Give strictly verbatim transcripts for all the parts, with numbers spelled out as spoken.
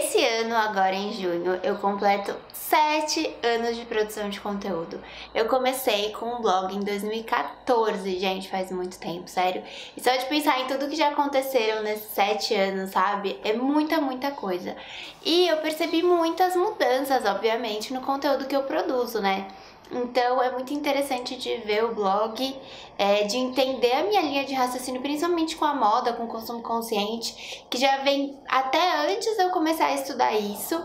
Esse ano, agora em junho, eu completo sete anos de produção de conteúdo. Eu comecei com um blog em dois mil e quatorze, gente, faz muito tempo, sério. E só de pensar em tudo que já aconteceram nesses sete anos, sabe? É muita, muita coisa. E eu percebi muitas mudanças, obviamente, no conteúdo que eu produzo, né? Então é muito interessante de ver o blog, é, de entender a minha linha de raciocínio, principalmente com a moda, com o consumo consciente, que já vem até antes de eu começar a estudar isso,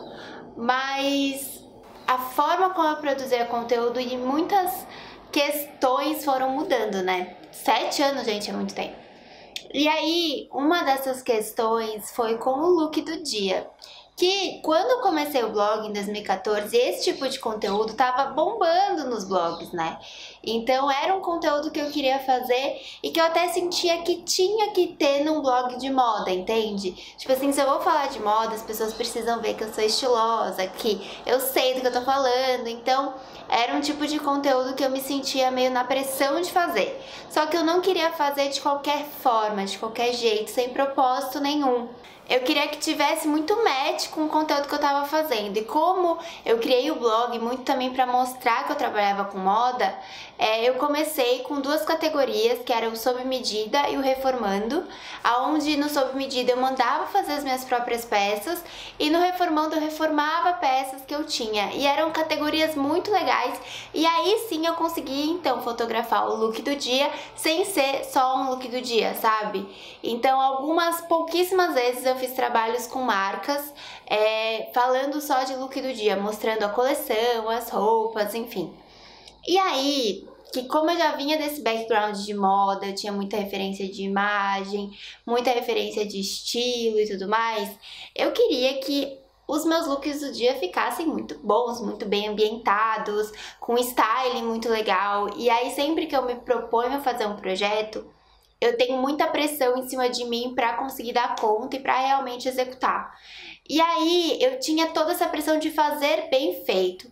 mas a forma como eu produzia conteúdo e muitas questões foram mudando, né? Sete anos, gente, é muito tempo. E aí, uma dessas questões foi com o look do dia. Que quando eu comecei o blog em dois mil e quatorze, esse tipo de conteúdo tava bombando nos blogs, né? Então era um conteúdo que eu queria fazer e que eu até sentia que tinha que ter num blog de moda, entende? Tipo assim, se eu vou falar de moda, as pessoas precisam ver que eu sou estilosa, que eu sei do que eu tô falando. Então era um tipo de conteúdo que eu me sentia meio na pressão de fazer. Só que eu não queria fazer de qualquer forma, de qualquer jeito, sem propósito nenhum. Eu queria que tivesse muito match com o conteúdo que eu tava fazendo. E como eu criei o blog muito também para mostrar que eu trabalhava com moda, é, eu comecei com duas categorias, que eram o sob medida e o reformando, aonde no sob medida eu mandava fazer as minhas próprias peças e no reformando eu reformava peças que eu tinha. E eram categorias muito legais. E aí sim eu consegui então fotografar o look do dia sem ser só um look do dia, sabe? Então algumas pouquíssimas vezes eu Eu fiz trabalhos com marcas, é, falando só de look do dia, mostrando a coleção, as roupas, enfim. E aí, que como eu já vinha desse background de moda, eu tinha muita referência de imagem, muita referência de estilo e tudo mais, eu queria que os meus looks do dia ficassem muito bons, muito bem ambientados, com styling muito legal. E aí, sempre que eu me proponho a fazer um projeto, eu tenho muita pressão em cima de mim para conseguir dar conta e para realmente executar. E aí eu tinha toda essa pressão de fazer bem feito.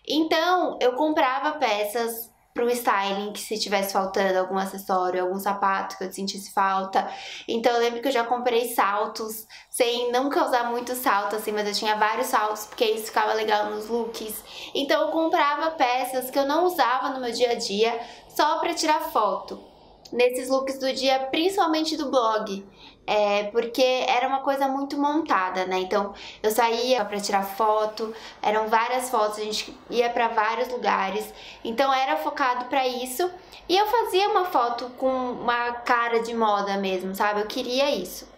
Então eu comprava peças para o styling, que se tivesse faltando algum acessório, algum sapato que eu sentisse falta. Então eu lembro que eu já comprei saltos, sem nunca usar muito salto assim, mas eu tinha vários saltos porque isso ficava legal nos looks. Então eu comprava peças que eu não usava no meu dia a dia só para tirar foto. Nesses looks do dia, principalmente do blog, é, porque era uma coisa muito montada, né? Então eu saía pra tirar foto, eram várias fotos, a gente ia pra vários lugares, então era focado pra isso. E eu fazia uma foto com uma cara de moda mesmo, sabe? Eu queria isso.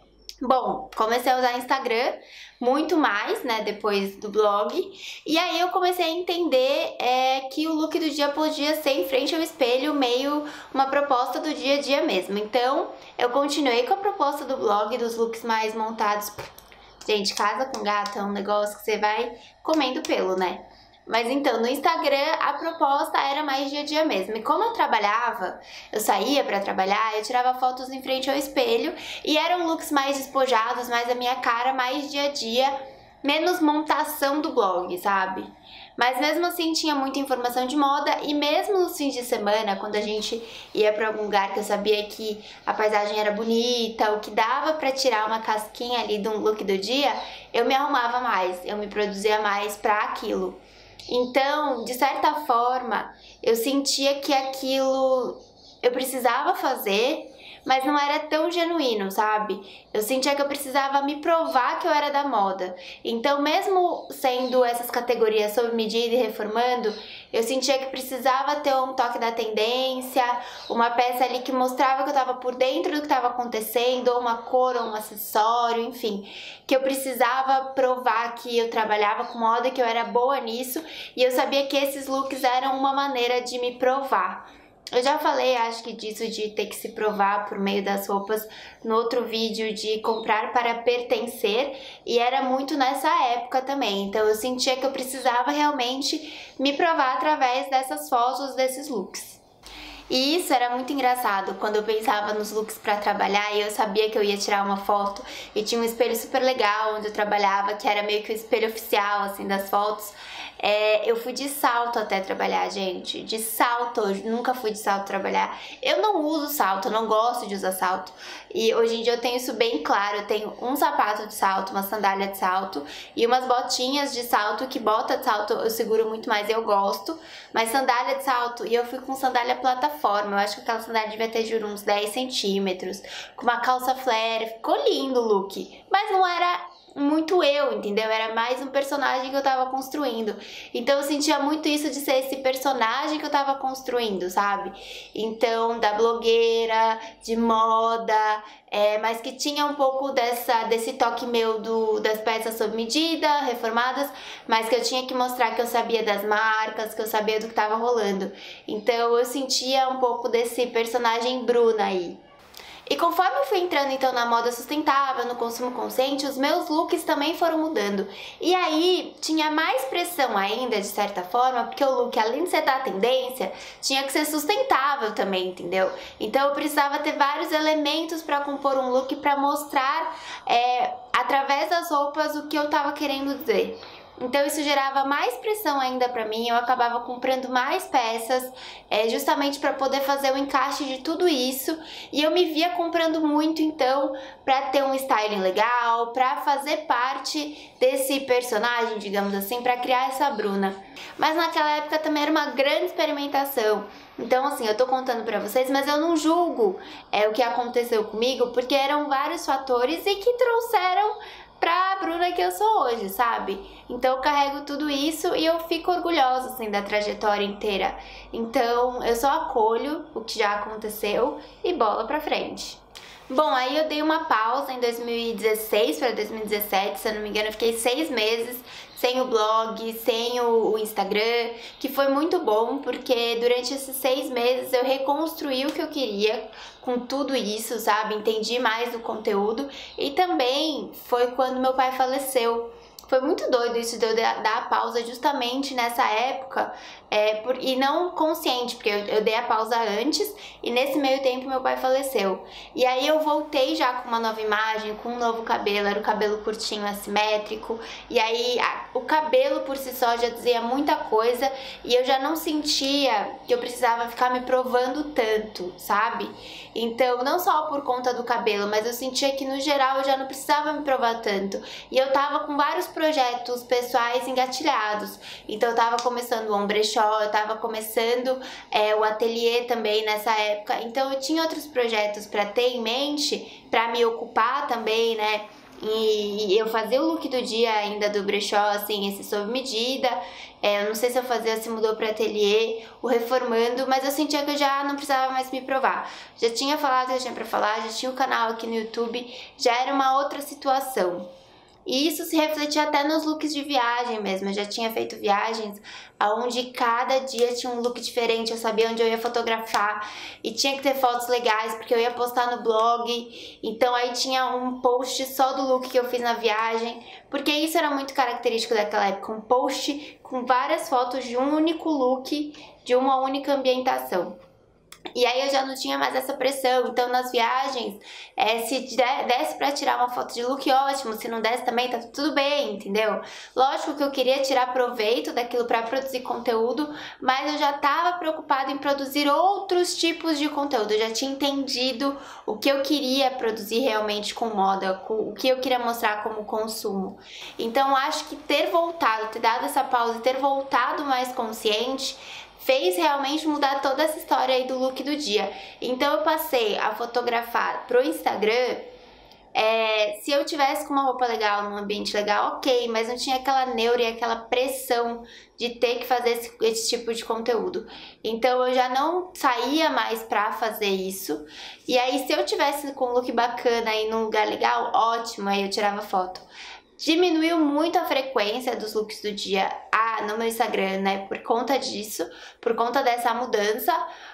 Bom, comecei a usar Instagram muito mais, né, depois do blog. E aí eu comecei a entender é, que o look do dia podia ser em frente ao espelho, meio uma proposta do dia a dia mesmo. Então eu continuei com a proposta do blog, dos looks mais montados. Gente, casa com gato é um negócio que você vai comendo pelo, né? Mas então, no Instagram, a proposta era mais dia a dia mesmo. E como eu trabalhava, eu saía pra trabalhar, eu tirava fotos em frente ao espelho e eram looks mais despojados, mais a minha cara, mais dia a dia, menos montação do blog, sabe? Mas mesmo assim tinha muita informação de moda e mesmo nos fins de semana, quando a gente ia pra algum lugar que eu sabia que a paisagem era bonita, ou que dava pra tirar uma casquinha ali de um look do dia, eu me arrumava mais, eu me produzia mais pra aquilo. Então, de certa forma, eu sentia que aquilo eu precisava fazer, mas não era tão genuíno, sabe? Eu sentia que eu precisava me provar que eu era da moda. Então, mesmo sendo essas categorias sob medida e reformando, eu sentia que precisava ter um toque da tendência, uma peça ali que mostrava que eu estava por dentro do que estava acontecendo, ou uma cor, ou um acessório, enfim. Que eu precisava provar que eu trabalhava com moda, que eu era boa nisso, e eu sabia que esses looks eram uma maneira de me provar. Eu já falei, acho que disso de ter que se provar por meio das roupas no outro vídeo de comprar para pertencer, e era muito nessa época também. Então eu sentia que eu precisava realmente me provar através dessas fotos, desses looks. E isso era muito engraçado, quando eu pensava nos looks pra trabalhar e eu sabia que eu ia tirar uma foto e tinha um espelho super legal onde eu trabalhava, que era meio que o espelho oficial, assim, das fotos. É, eu fui de salto até trabalhar, gente, de salto, eu nunca fui de salto trabalhar. Eu não uso salto, eu não gosto de usar salto. E hoje em dia eu tenho isso bem claro, eu tenho um sapato de salto, uma sandália de salto e umas botinhas de salto, que bota de salto eu seguro muito mais, eu gosto. Mas sandália de salto, e eu fui com sandália plataforma, eu acho que aquela sandália devia ter, juro, uns dez centímetros, com uma calça flare, ficou lindo o look, mas não era muito eu, entendeu? Era mais um personagem que eu tava construindo. Então eu sentia muito isso de ser esse personagem que eu tava construindo, sabe? Então, da blogueira, de moda, é, mas que tinha um pouco dessa, desse toque meu do, das peças sob medida, reformadas, mas que eu tinha que mostrar que eu sabia das marcas, que eu sabia do que tava rolando. Então eu sentia um pouco desse personagem Bruna aí. E conforme eu fui entrando então na moda sustentável, no consumo consciente, os meus looks também foram mudando. E aí tinha mais pressão ainda, de certa forma, porque o look, além de ser da tendência, tinha que ser sustentável também, entendeu? Então eu precisava ter vários elementos para compor um look, para mostrar é, através das roupas o que eu tava querendo dizer. Então isso gerava mais pressão ainda pra mim, eu acabava comprando mais peças, é, justamente para poder fazer o encaixe de tudo isso, e eu me via comprando muito então pra ter um styling legal, pra fazer parte desse personagem, digamos assim, pra criar essa Bruna. Mas naquela época também era uma grande experimentação. Então assim, eu tô contando pra vocês, mas eu não julgo é, o que aconteceu comigo, porque eram vários fatores e que trouxeram pra Bruna que eu sou hoje, sabe? Então eu carrego tudo isso e eu fico orgulhosa, assim, da trajetória inteira. Então eu só acolho o que já aconteceu e bola pra frente. Bom, aí eu dei uma pausa em dois mil e dezesseis para dois mil e dezessete, se eu não me engano, eu fiquei seis meses sem o blog, sem o, o Instagram, que foi muito bom, porque durante esses seis meses eu reconstruí o que eu queria com tudo isso, sabe? Entendi mais do conteúdo, e também foi quando meu pai faleceu. Foi muito doido isso de eu dar a pausa justamente nessa época, é, por, e não consciente, porque eu, eu dei a pausa antes e nesse meio tempo meu pai faleceu. E aí eu voltei já com uma nova imagem, com um novo cabelo, era o cabelo curtinho, assimétrico, e aí a, o cabelo por si só já dizia muita coisa e eu já não sentia que eu precisava ficar me provando tanto, sabe? Então, não só por conta do cabelo, mas eu sentia que no geral eu já não precisava me provar tanto. E eu tava com vários projetos pessoais engatilhados. Então eu tava começando o ombrechó, eu tava começando é, o ateliê também nessa época. Então eu tinha outros projetos pra ter em mente, pra me ocupar também, né? E eu fazia o look do dia ainda do brechó, assim, esse sob medida. É, eu não sei se eu fazia, se mudou pra ateliê, o reformando, mas eu sentia que eu já não precisava mais me provar. Já tinha falado que eu tinha pra falar, já tinha o canal aqui no YouTube, já era uma outra situação. E isso se refletia até nos looks de viagem mesmo. Eu já tinha feito viagens onde cada dia tinha um look diferente, eu sabia onde eu ia fotografar e tinha que ter fotos legais porque eu ia postar no blog. Então aí tinha um post só do look que eu fiz na viagem, porque isso era muito característico daquela época, um post com várias fotos de um único look, de uma única ambientação. E aí eu já não tinha mais essa pressão, então nas viagens, é, se desse pra tirar uma foto de look, ótimo, se não desse também, tá tudo bem, entendeu? Lógico que eu queria tirar proveito daquilo pra produzir conteúdo, mas eu já tava preocupada em produzir outros tipos de conteúdo, eu já tinha entendido o que eu queria produzir realmente com moda, com, o que eu queria mostrar como consumo. Então acho que ter voltado, ter dado essa pausa e ter voltado mais consciente, fez realmente mudar toda essa história aí do look do dia. Então eu passei a fotografar pro Instagram, é, se eu tivesse com uma roupa legal, num ambiente legal, ok, mas não tinha aquela neura e aquela pressão de ter que fazer esse, esse tipo de conteúdo. Então eu já não saía mais pra fazer isso. E aí se eu tivesse com um look bacana aí num lugar legal, ótimo, aí eu tirava foto. diminuiu muito a frequência dos looks do dia ah, no meu Instagram, né, por conta disso, por conta dessa mudança,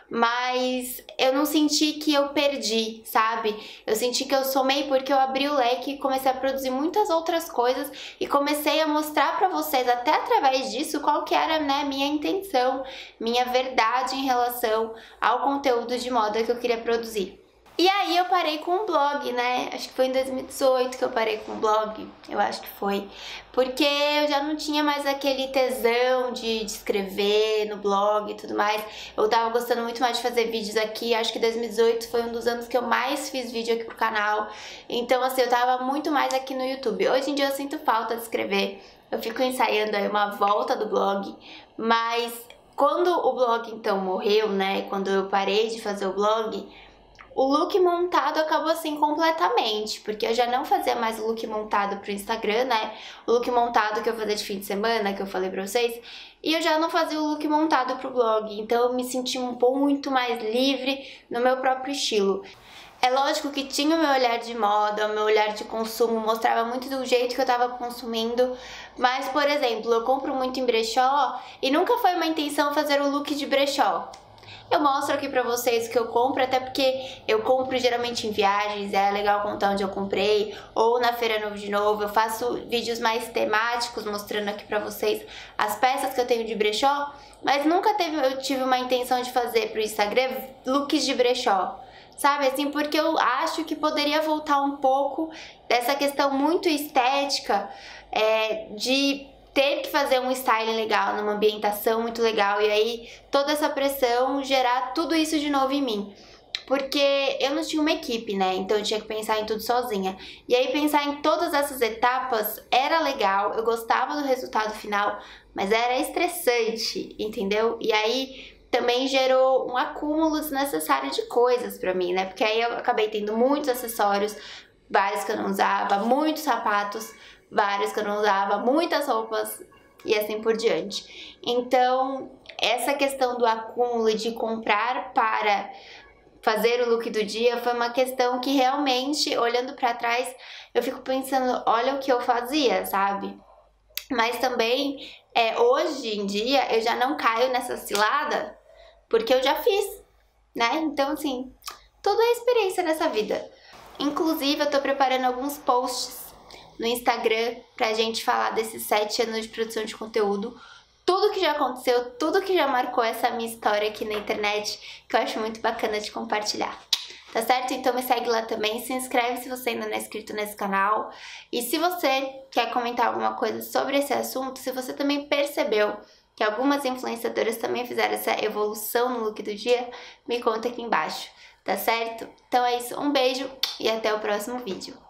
mas eu não senti que eu perdi, sabe? Eu senti que eu somei porque eu abri o leque e comecei a produzir muitas outras coisas e comecei a mostrar pra vocês, até através disso, qual que era, né, minha intenção, minha verdade em relação ao conteúdo de moda que eu queria produzir. E aí eu parei com o blog, né? Acho que foi em dois mil e dezoito que eu parei com o blog, eu acho que foi. Porque eu já não tinha mais aquele tesão de, de escrever no blog e tudo mais. Eu tava gostando muito mais de fazer vídeos aqui, acho que dois mil e dezoito foi um dos anos que eu mais fiz vídeo aqui pro canal. Então assim, eu tava muito mais aqui no YouTube. Hoje em dia eu sinto falta de escrever, eu fico ensaiando aí uma volta do blog, mas quando o blog então morreu, né? Quando eu parei de fazer o blog, o look montado acabou assim completamente, porque eu já não fazia mais o look montado pro Instagram, né? O look montado que eu fazia de fim de semana, que eu falei pra vocês, e eu já não fazia o look montado pro blog, então eu me senti um muito mais livre no meu próprio estilo. É lógico que tinha o meu olhar de moda, o meu olhar de consumo, mostrava muito do jeito que eu tava consumindo, mas, por exemplo, eu compro muito em brechó e nunca foi uma intenção fazer o look de brechó. Eu mostro aqui pra vocês o que eu compro, até porque eu compro geralmente em viagens, é legal contar onde eu comprei, ou na Feira Novo de Novo. Eu faço vídeos mais temáticos, mostrando aqui pra vocês as peças que eu tenho de brechó, mas nunca teve, eu tive uma intenção de fazer pro Instagram looks de brechó, sabe? Assim, porque eu acho que poderia voltar um pouco dessa questão muito estética, é, de ter que fazer um styling legal, numa ambientação muito legal, e aí toda essa pressão gerar tudo isso de novo em mim. Porque eu não tinha uma equipe, né? Então eu tinha que pensar em tudo sozinha. E aí pensar em todas essas etapas era legal, eu gostava do resultado final, mas era estressante, entendeu? E aí também gerou um acúmulo desnecessário de coisas pra mim, né? Porque aí eu acabei tendo muitos acessórios, vários que eu não usava, muitos sapatos, vários que eu não usava, muitas roupas e assim por diante. Então, essa questão do acúmulo e de comprar para fazer o look do dia foi uma questão que realmente, olhando pra trás, eu fico pensando, olha o que eu fazia, sabe? Mas também, é, hoje em dia, eu já não caio nessa cilada, porque eu já fiz, né? Então, assim, tudo é experiência nessa vida. Inclusive, eu tô preparando alguns posts no Instagram pra gente falar desses sete anos de produção de conteúdo, tudo que já aconteceu, tudo que já marcou essa minha história aqui na internet, que eu acho muito bacana de compartilhar. Tá certo? Então me segue lá também, se inscreve se você ainda não é inscrito nesse canal, e se você quer comentar alguma coisa sobre esse assunto, se você também percebeu que algumas influenciadoras também fizeram essa evolução no look do dia, me conta aqui embaixo, tá certo? Então é isso, um beijo e até o próximo vídeo.